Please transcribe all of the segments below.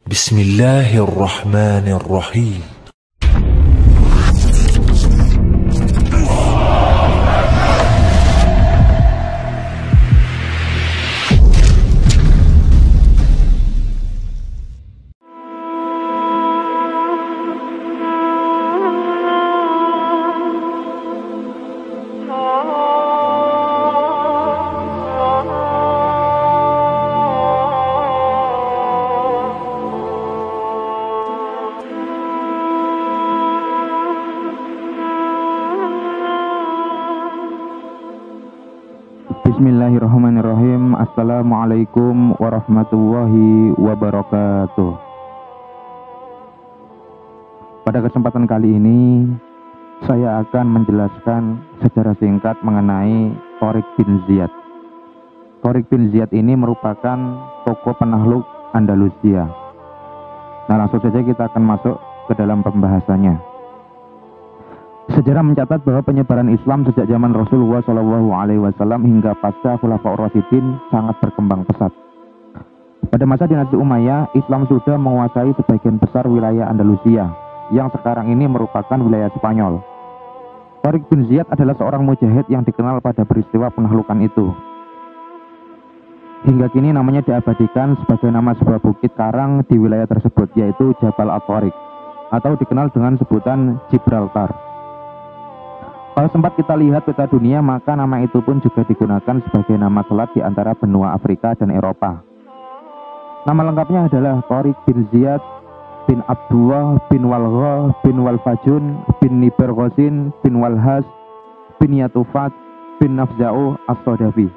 Bismillahirrahmanirrahim. Bismillahirrahmanirrahim. Assalamualaikum warahmatullahi wabarakatuh. Pada kesempatan kali ini saya akan menjelaskan secara singkat mengenai Tharik bin Ziyad. Tharik bin Ziyad ini merupakan tokoh penakluk Andalusia. Nah, langsung saja kita akan masuk ke dalam pembahasannya. Sejarah mencatat bahwa penyebaran Islam sejak zaman Rasulullah SAW hingga pasca Khulafaur Rasyidin sangat berkembang pesat. Pada masa dinasti Umayyah, Islam sudah menguasai sebagian besar wilayah Andalusia, yang sekarang ini merupakan wilayah Spanyol. Tharik bin Ziyad adalah seorang mujahid yang dikenal pada peristiwa penaklukan itu. Hingga kini namanya diabadikan sebagai nama sebuah bukit karang di wilayah tersebut, yaitu Jabal At-Tharik, atau dikenal dengan sebutan Gibraltar. Kalau sempat kita lihat peta dunia, maka nama itu pun juga digunakan sebagai nama selat di antara benua Afrika dan Eropa. Nama lengkapnya adalah Tharik bin Ziyad bin Abdullah bin Walgha bin Walfajun bin Niberghosin bin Walhas bin Yatufat bin Nafza'u As-Sodafi.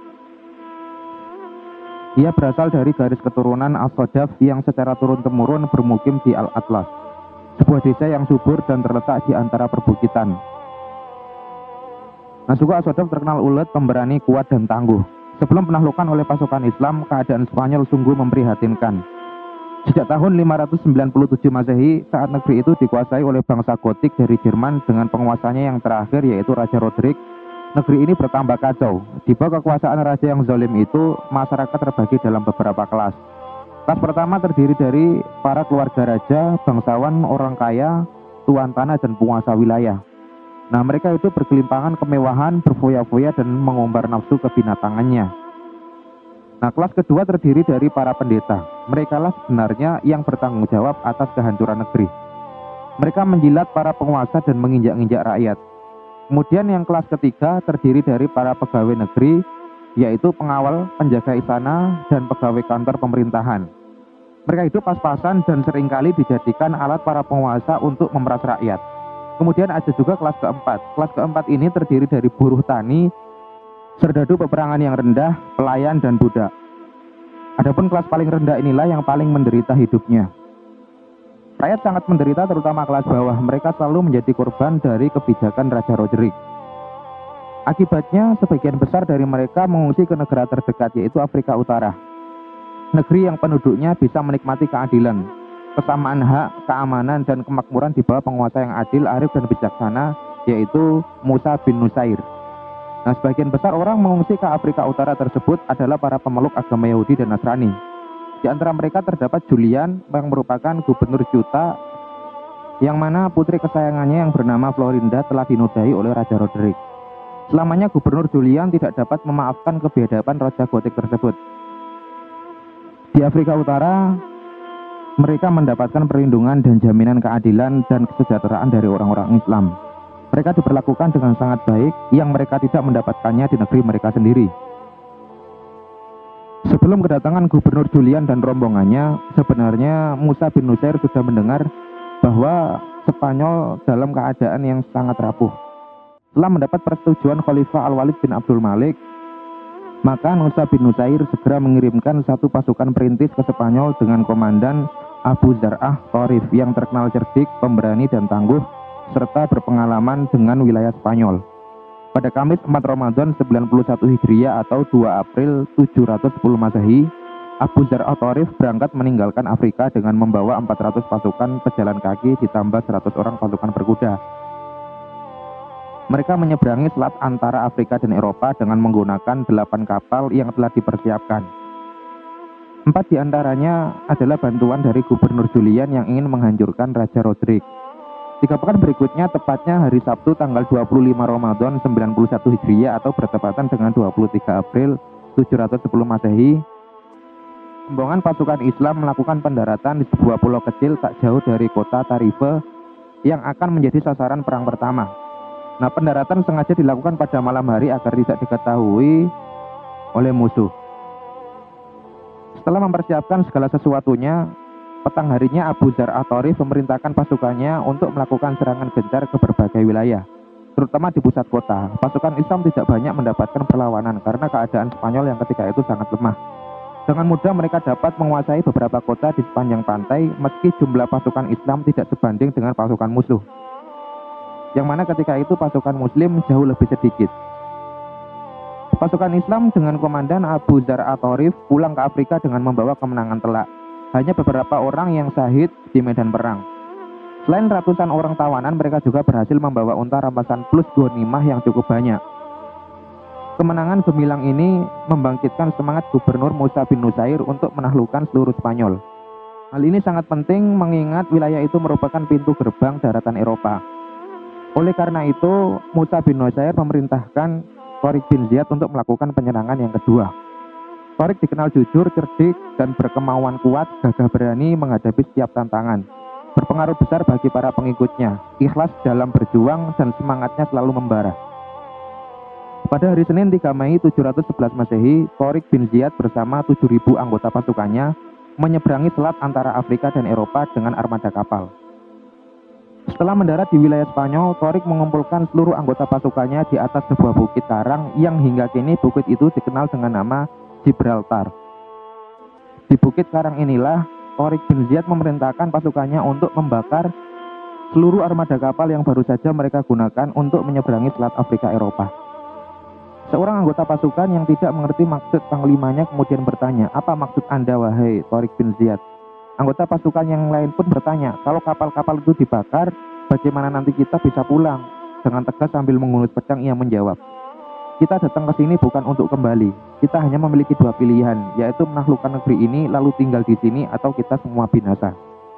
Ia berasal dari garis keturunan As-Sodaf yang secara turun-temurun bermukim di Al-Atlas, sebuah desa yang subur dan terletak di antara perbukitan. Nah, suku As-Sodaf terkenal ulet, pemberani, kuat, dan tangguh. Sebelum penaklukan oleh pasukan Islam, keadaan Spanyol sungguh memprihatinkan. Sejak tahun 597 Masehi, saat negeri itu dikuasai oleh bangsa Gotik dari Jerman dengan penguasanya yang terakhir yaitu Raja Roderick, negeri ini bertambah kacau. Di bawah kekuasaan raja yang zalim itu, masyarakat terbagi dalam beberapa kelas. Kelas pertama terdiri dari para keluarga raja, bangsawan, orang kaya, tuan tanah, dan penguasa wilayah. Nah, mereka itu bergelimpangan kemewahan, berfoya-foya, dan mengumbar nafsu kebinatangannya. Nah, kelas kedua terdiri dari para pendeta. Mereka lah sebenarnya yang bertanggung jawab atas kehancuran negeri. Mereka menjilat para penguasa dan menginjak-injak rakyat. Kemudian yang kelas ketiga terdiri dari para pegawai negeri, yaitu pengawal, penjaga istana, dan pegawai kantor pemerintahan. Mereka hidup pas-pasan dan seringkali dijadikan alat para penguasa untuk memeras rakyat. Kemudian ada juga kelas keempat. Kelas keempat ini terdiri dari buruh tani, serdadu peperangan yang rendah, pelayan, dan budak. Adapun kelas paling rendah inilah yang paling menderita hidupnya. Rakyat sangat menderita, terutama kelas bawah. Mereka selalu menjadi korban dari kebijakan Raja Roderick. Akibatnya, sebagian besar dari mereka mengungsi ke negara terdekat, yaitu Afrika Utara. Negeri yang penduduknya bisa menikmati keadilan, kesamaan hak, keamanan, dan kemakmuran di bawah penguasa yang adil, arif, dan bijaksana, yaitu Musa bin Nusair. Nah, sebagian besar orang mengungsi ke Afrika Utara tersebut adalah para pemeluk agama Yahudi dan Nasrani. Di antara mereka terdapat Julian yang merupakan gubernur Ceuta, yang mana putri kesayangannya yang bernama Florinda telah dinodai oleh Raja Roderick. Selamanya gubernur Julian tidak dapat memaafkan kebiadaban Raja Gotik tersebut. Di Afrika Utara, mereka mendapatkan perlindungan dan jaminan keadilan dan kesejahteraan dari orang-orang Islam. Mereka diperlakukan dengan sangat baik, yang mereka tidak mendapatkannya di negeri mereka sendiri. Sebelum kedatangan Gubernur Julian dan rombongannya, sebenarnya Musa bin Nusair sudah mendengar bahwa Spanyol dalam keadaan yang sangat rapuh. Setelah mendapat persetujuan Khalifah Al-Walid bin Abdul Malik, maka Musa bin Nusair segera mengirimkan satu pasukan perintis ke Spanyol dengan komandan Abu Zar'ah Thorif yang terkenal cerdik, pemberani, dan tangguh, serta berpengalaman dengan wilayah Spanyol. Pada Kamis 4 Ramadan 91 Hijriah atau 2 April 710 Masehi, Abu Zar'ah Thorif berangkat meninggalkan Afrika dengan membawa 400 pasukan pejalan kaki ditambah 100 orang pasukan berkuda. Mereka menyeberangi selat antara Afrika dan Eropa dengan menggunakan 8 kapal yang telah dipersiapkan. 4 diantaranya adalah bantuan dari Gubernur Julian yang ingin menghancurkan Raja Roderick. 3 pekan berikutnya, tepatnya hari Sabtu tanggal 25 Ramadan 91 Hijriah atau bertepatan dengan 23 April 710 Masehi, rombongan pasukan Islam melakukan pendaratan di sebuah pulau kecil tak jauh dari kota Tarife yang akan menjadi sasaran perang pertama. Nah, pendaratan sengaja dilakukan pada malam hari agar tidak diketahui oleh musuh. Setelah mempersiapkan segala sesuatunya, petang harinya Abu Dzar At-Tharif memerintahkan pasukannya untuk melakukan serangan gencar ke berbagai wilayah, terutama di pusat kota. Pasukan Islam tidak banyak mendapatkan perlawanan karena keadaan Spanyol yang ketika itu sangat lemah. Dengan mudah mereka dapat menguasai beberapa kota di sepanjang pantai, meski jumlah pasukan Islam tidak sebanding dengan pasukan musuh, yang mana ketika itu pasukan Muslim jauh lebih sedikit. Pasukan Islam dengan komandan Abu Dzar At-Tharif pulang ke Afrika dengan membawa kemenangan telak. Hanya beberapa orang yang syahid di medan perang. Selain ratusan orang tawanan, mereka juga berhasil membawa unta rampasan plus ghanimah yang cukup banyak. Kemenangan gemilang ini membangkitkan semangat Gubernur Musa bin Nusair untuk menaklukkan seluruh Spanyol. Hal ini sangat penting mengingat wilayah itu merupakan pintu gerbang daratan Eropa. Oleh karena itu, Musa bin Nusair memerintahkan Tariq bin Ziyad untuk melakukan penyerangan yang kedua. Tariq dikenal jujur, cerdik, dan berkemauan kuat, gagah berani menghadapi setiap tantangan. Berpengaruh besar bagi para pengikutnya, ikhlas dalam berjuang, dan semangatnya selalu membara. Pada hari Senin 3 Mei 711 Masehi, Tariq bin Ziyad bersama 7.000 anggota pasukannya menyeberangi selat antara Afrika dan Eropa dengan armada kapal. Setelah mendarat di wilayah Spanyol, Tariq mengumpulkan seluruh anggota pasukannya di atas sebuah bukit karang yang hingga kini bukit itu dikenal dengan nama Gibraltar. Di bukit karang inilah Tariq bin Ziyad memerintahkan pasukannya untuk membakar seluruh armada kapal yang baru saja mereka gunakan untuk menyeberangi selat Afrika Eropa. Seorang anggota pasukan yang tidak mengerti maksud panglimanya kemudian bertanya, "Apa maksud Anda, wahai Tariq bin Ziyad?" Anggota pasukan yang lain pun bertanya, "Kalau kapal-kapal itu dibakar, bagaimana nanti kita bisa pulang?" Dengan tegas sambil menghunus pedang ia menjawab, "Kita datang ke sini bukan untuk kembali. Kita hanya memiliki 2 pilihan, yaitu menaklukkan negeri ini lalu tinggal di sini atau kita semua binasa."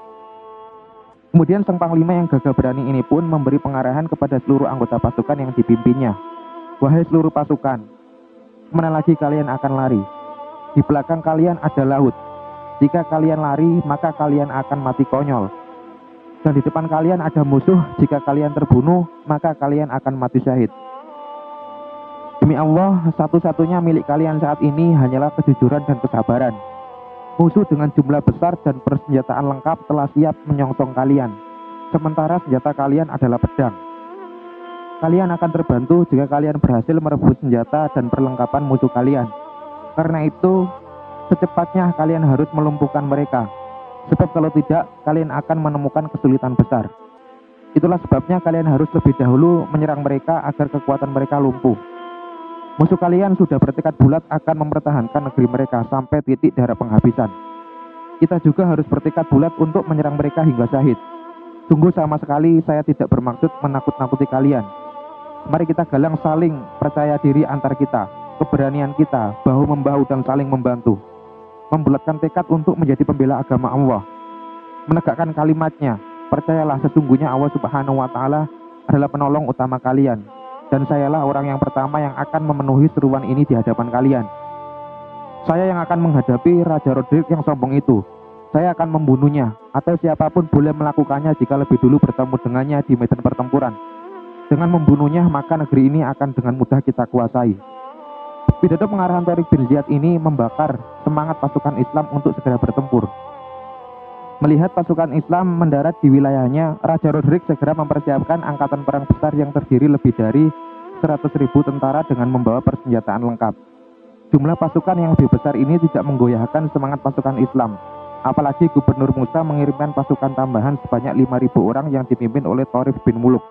Kemudian sang panglima yang gagah berani ini pun memberi pengarahan kepada seluruh anggota pasukan yang dipimpinnya. "Wahai seluruh pasukan, kemana lagi kalian akan lari? Di belakang kalian ada laut. Jika kalian lari, maka kalian akan mati konyol. Dan di depan kalian ada musuh. Jika kalian terbunuh, maka kalian akan mati syahid. Demi Allah, satu-satunya milik kalian saat ini hanyalah kejujuran dan kesabaran. Musuh dengan jumlah besar dan persenjataan lengkap telah siap menyongsong kalian. Sementara senjata kalian adalah pedang. Kalian akan terbantu jika kalian berhasil merebut senjata dan perlengkapan musuh kalian. Karena itu, secepatnya kalian harus melumpuhkan mereka. Sebab kalau tidak, kalian akan menemukan kesulitan besar. Itulah sebabnya kalian harus lebih dahulu menyerang mereka agar kekuatan mereka lumpuh. Musuh kalian sudah bertekad bulat akan mempertahankan negeri mereka sampai titik darah penghabisan. Kita juga harus bertekad bulat untuk menyerang mereka hingga syahid. Sungguh sama sekali saya tidak bermaksud menakut-nakuti kalian. Mari kita galang saling percaya diri antar kita, keberanian kita, bahu-membahu dan saling membantu. Membulatkan tekad untuk menjadi pembela agama Allah, menegakkan kalimatnya. Percayalah sesungguhnya Allah Subhanahu wa Ta'ala adalah penolong utama kalian, dan sayalah orang yang pertama yang akan memenuhi seruan ini di hadapan kalian. Saya yang akan menghadapi Raja Roderick yang sombong itu. Saya akan membunuhnya, atau siapapun boleh melakukannya jika lebih dulu bertemu dengannya di medan pertempuran. Dengan membunuhnya, maka negeri ini akan dengan mudah kita kuasai. Pidato pengarahan Tariq bin Ziyad ini membakar semangat pasukan Islam untuk segera bertempur. Melihat pasukan Islam mendarat di wilayahnya, Raja Roderick segera mempersiapkan angkatan perang besar yang terdiri lebih dari 100.000 tentara dengan membawa persenjataan lengkap. Jumlah pasukan yang lebih besar ini tidak menggoyahkan semangat pasukan Islam. Apalagi Gubernur Musa mengirimkan pasukan tambahan sebanyak 5.000 orang yang dipimpin oleh Tariq bin Muluk.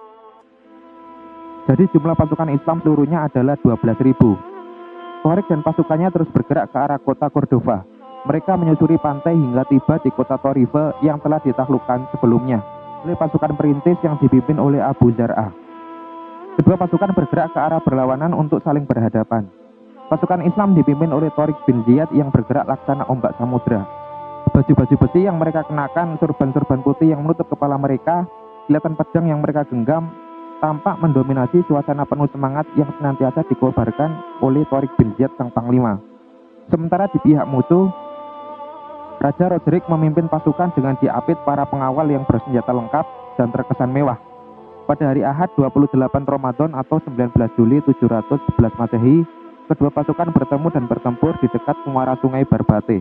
Jadi jumlah pasukan Islam seluruhnya adalah 12.000. Tariq dan pasukannya terus bergerak ke arah kota Cordova. Mereka menyusuri pantai hingga tiba di kota Tarife yang telah ditaklukkan sebelumnya oleh pasukan perintis yang dipimpin oleh Abu Zar'ah. Kedua pasukan bergerak ke arah berlawanan untuk saling berhadapan. Pasukan Islam dipimpin oleh Tariq bin Ziyad yang bergerak laksana ombak samudra. Baju-baju besi yang mereka kenakan, sorban-sorban putih yang menutup kepala mereka, kelihatan pedang yang mereka genggam, tampak mendominasi suasana penuh semangat yang senantiasa dikobarkan oleh Tariq bin Ziyad sang panglima. Sementara di pihak musuh, Raja Roderick memimpin pasukan dengan diapit para pengawal yang bersenjata lengkap dan terkesan mewah. Pada hari Ahad 28 Ramadan atau 19 Juli 711 Masehi, kedua pasukan bertemu dan bertempur di dekat muara sungai Barbate.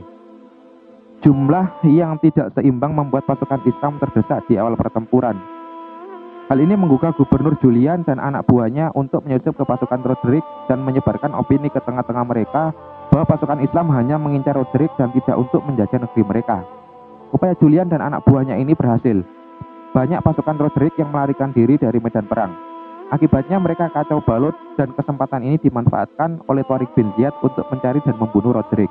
Jumlah yang tidak seimbang membuat pasukan Islam terdesak di awal pertempuran. Hal ini menggugah Gubernur Julian dan anak buahnya untuk menyusup ke pasukan Roderick dan menyebarkan opini ke tengah-tengah mereka bahwa pasukan Islam hanya mengincar Roderick dan tidak untuk menjajah negeri mereka. Upaya Julian dan anak buahnya ini berhasil. Banyak pasukan Roderick yang melarikan diri dari medan perang. Akibatnya mereka kacau balut dan kesempatan ini dimanfaatkan oleh Tariq bin Ziyad untuk mencari dan membunuh Roderick.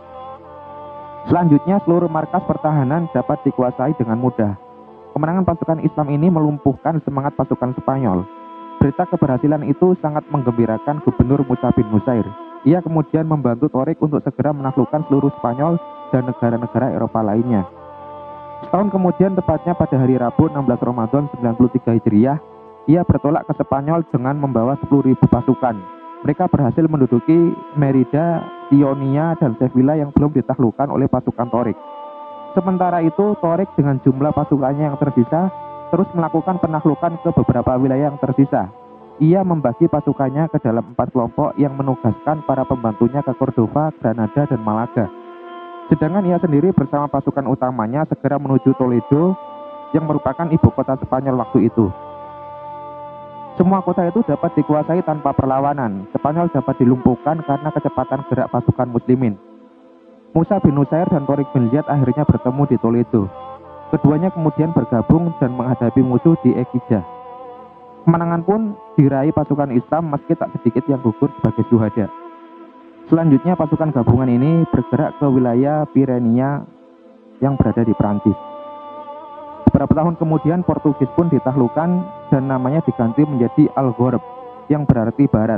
Selanjutnya seluruh markas pertahanan dapat dikuasai dengan mudah. Kemenangan pasukan Islam ini melumpuhkan semangat pasukan Spanyol. Berita keberhasilan itu sangat menggembirakan Gubernur Musa bin Nusair. Ia kemudian membantu Tariq untuk segera menaklukkan seluruh Spanyol dan negara-negara Eropa lainnya. Setahun kemudian, tepatnya pada hari Rabu 16 Ramadan 93 Hijriah, ia bertolak ke Spanyol dengan membawa 10.000 pasukan. Mereka berhasil menduduki Merida, Ionia, dan Sevilla yang belum ditaklukkan oleh pasukan Tariq. Sementara itu, Tariq dengan jumlah pasukannya yang tersisa terus melakukan penaklukan ke beberapa wilayah yang tersisa. Ia membagi pasukannya ke dalam 4 kelompok yang menugaskan para pembantunya ke Cordova, Granada, dan Malaga. Sedangkan ia sendiri bersama pasukan utamanya segera menuju Toledo yang merupakan ibu kota Spanyol waktu itu. Semua kota itu dapat dikuasai tanpa perlawanan. Spanyol dapat dilumpuhkan karena kecepatan gerak pasukan muslimin. Musa bin Nusair dan Tariq bin Ziyad akhirnya bertemu di Toledo. Keduanya kemudian bergabung dan menghadapi musuh di Ekija. Kemenangan pun diraih pasukan Islam meski tak sedikit yang gugur sebagai syuhada. Selanjutnya pasukan gabungan ini bergerak ke wilayah Pirenia yang berada di Prancis. Beberapa tahun kemudian Portugis pun ditaklukkan dan namanya diganti menjadi Algorb yang berarti barat.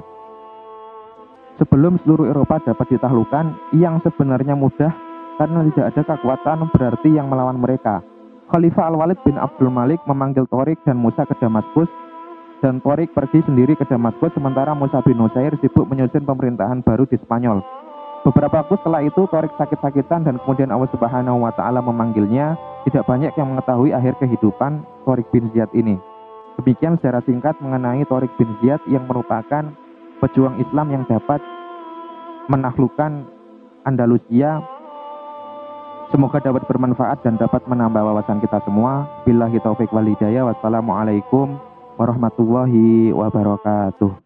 Sebelum seluruh Eropa dapat ditaklukkan, yang sebenarnya mudah karena tidak ada kekuatan berarti yang melawan mereka. Khalifah Al-Walid bin Abdul Malik memanggil Tariq dan Musa ke Damaskus, dan Tariq pergi sendiri ke Damaskus sementara Musa bin Nusair sibuk menyusun pemerintahan baru di Spanyol. Beberapa waktu setelah itu Tariq sakit-sakitan dan kemudian Allah Subhanahu wa Ta'ala memanggilnya. Tidak banyak yang mengetahui akhir kehidupan Tariq bin Ziyad ini. Demikian secara singkat mengenai Tariq bin Ziyad yang merupakan pejuang Islam yang dapat menaklukkan Andalusia. Semoga dapat bermanfaat dan dapat menambah wawasan kita semua. Billahi taufiq wal hidayah. Wassalamualaikum warahmatullahi wabarakatuh.